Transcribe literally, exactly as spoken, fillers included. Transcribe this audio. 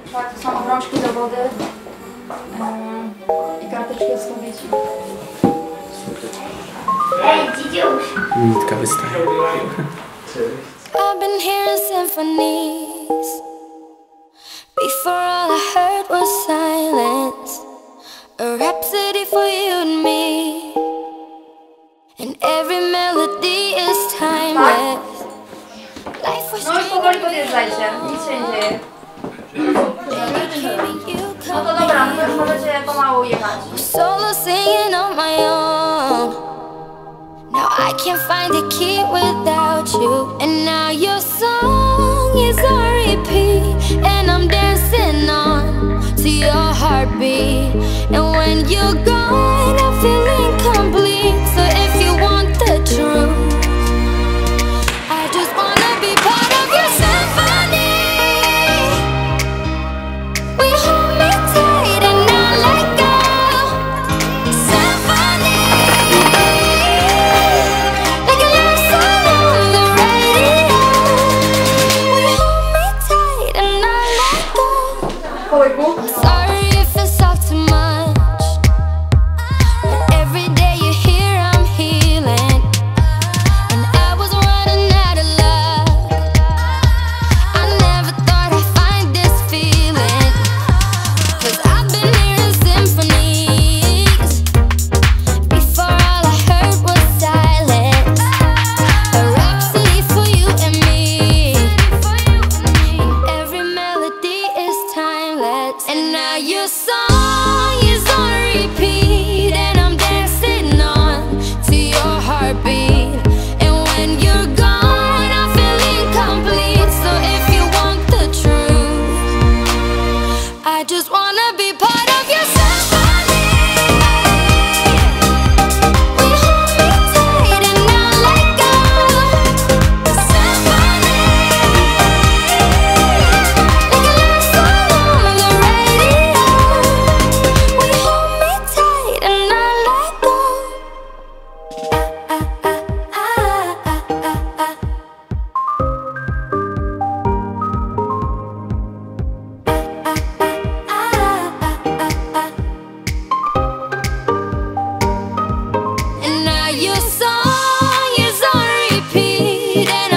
Tak, to są obrączki do wody yy, i karteczki od spowiedzi. Ej, dzidziuś! Nitka wystaje. I've been hearing symphonies. Before all I heard was silence. A rhapsody for you and me. And every melody is timeless. Life was No już powoli podjeżdżajcie, nic się nie dzieje. No to dobra, no to już możecie pomału jechać. Solo singing on my own. Now I can't find a key without you. And now your song is on repeat. And I'm dancing on to your heartbeat. And when you're gone, I feel incomplete. So if you want the truth, I just wanna be part of your symphony. We hold me tight and not let go. Symphony, like a love song on the radio. We hold me tight and not let go. Kołyku. Sorry if it's all too much, but every day you're here I'm healing. And I was running out of luck. I never thought I'd find this feeling. Cause I've been hearing symphonies. Before all I heard was silence. A rhapsody for you and me. And every melody is timeless. And now your song is on repeat. And I'm dancing on to your heartbeat. And when you're gone, I feel incomplete. So if you want the truth, I just wanna be part of your symphony. We hold me tight and not let go. Symphony, like a love song on the radio. We hold me tight and not let go. Ah, ah, ah, ah, ah, ah, ah. And now your song is on repeat. And